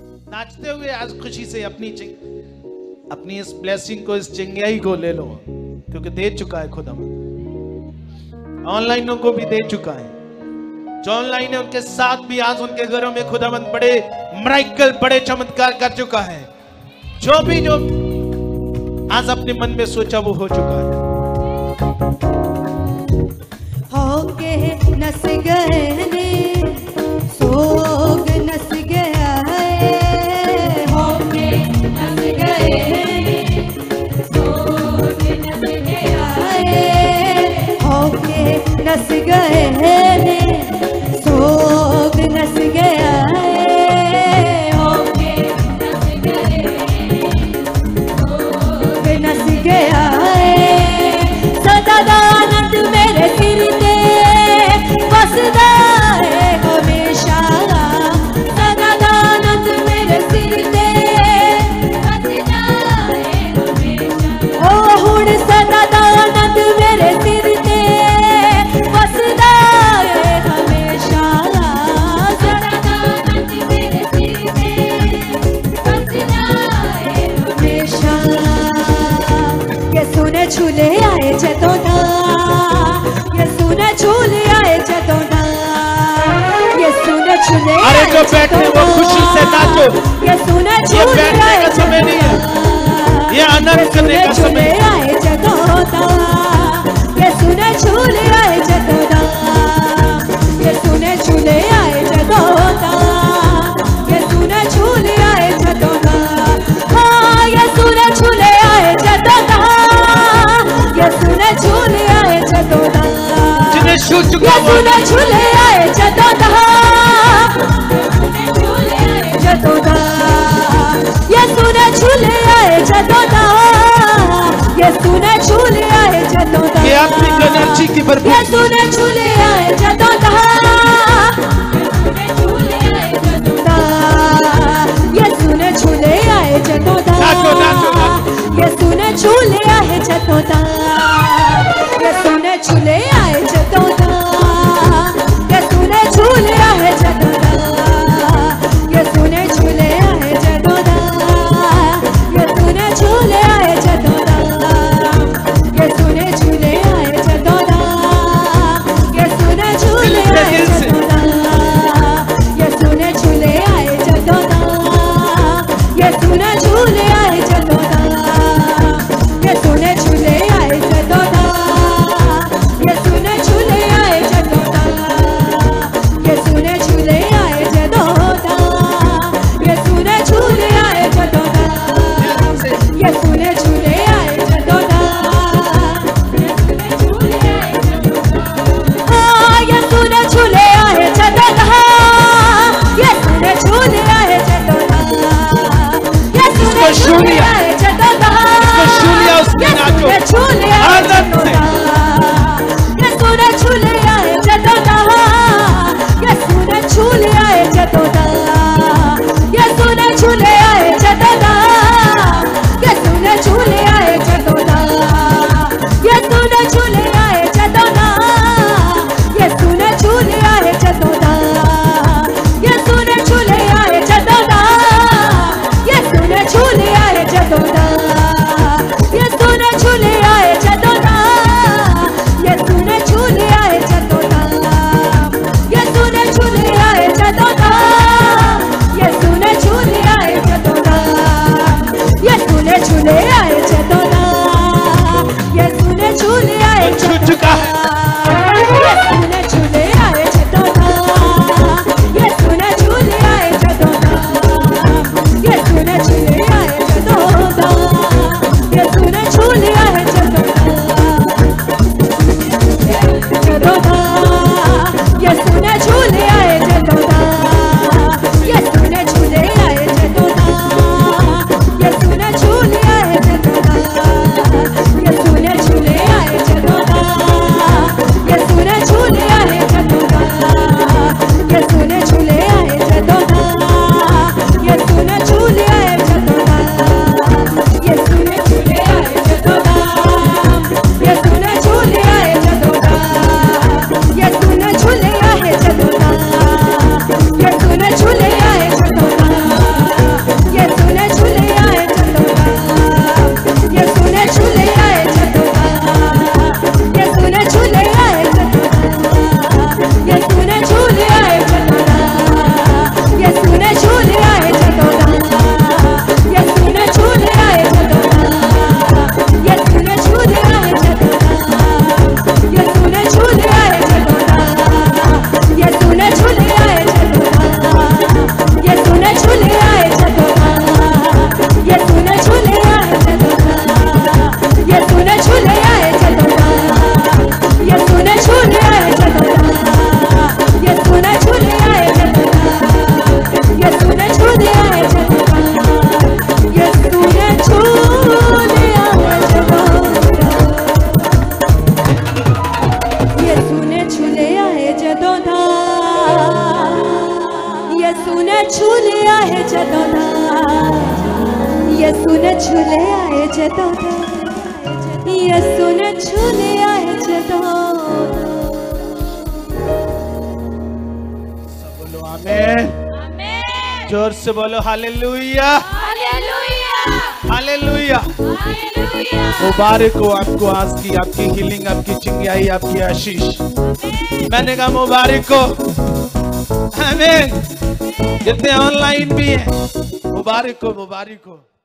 नाचते हुए आज खुशी से अपनी इस ब्लेसिंग को, इस चिंगाई को ले लो, क्योंकि दे चुका है खुदा। ऑनलाइनों को भी दे चुका है। जो ऑनलाइन है उनके साथ भी आज उनके घरों में खुदावंद बड़े मिरेकल, बड़े चमत्कार कर चुका है। जो आज अपने मन में सोचा वो हो चुका है। होके नस गए ने सोग नस गया है, होके नस गए ने सोग नस गया है, होके नस गए ने सोग नस गया है, होके नस गए सोग नस गया है। सदानंद मेरे सिर ते बसदा है हमेशा, सदानंद मेरे सिर ते बसदा है हमेशा। ओ हुण सदानंद मेरे सिर ते बसदा है हमेशा, सदानंद मेरे सिर ते बसदा है हमेशा। यसू ने झूले आए जदों दा, यसू ने झूले आए जदों दा, यसू ने झूले आए। अरे जो बैठे वो खुशी से नाचो। यसू ने झूले आए का समय नहीं है, ये आनंद करने का समय आए जदों दा, यसू ने झूले आए जदों दा, यसू ने झूले आए जदों दा, यसू ने झूले आए जदों दा। हाँ यसू ने झूले आए जदों दा, यसू ने झूले आए जदों दा, जिन्हें छू चुका वो यसू ने झूले आए जदों दा, जदों दा, यसू ने झूले आए जदों दा, यसू ने झूले आए जदों दा। ये आपकी एनर्जी की भरपूर। यसू ने झूले आए जदों दा, यसू ने झूले आए जदों दा, नाचो नाचो नाचो। यसू ने झूले आए जदों दा, यसू ने झूले आए जदों दा, यसू ने झूले आए जदों दा, यसू ने झूले आए जदों दा, यसू ने झूले आए जदों दा, यसू ने झूले आए जदों दा, चतोदा यसु ने छुले आए चतोदा यसु ने छुले आए चतोदा। सब बोलो आमीन। जोर से बोलो हालेलुया हालेलुया। मुबारक हो आपको आज की आपकी हीलिंग, आपकी चिंगाई, आपकी आशीष। मैंने कहा मुबारक हो। आमीन। जितने ऑनलाइन भी हैं मुबारक हो, मुबारक हो।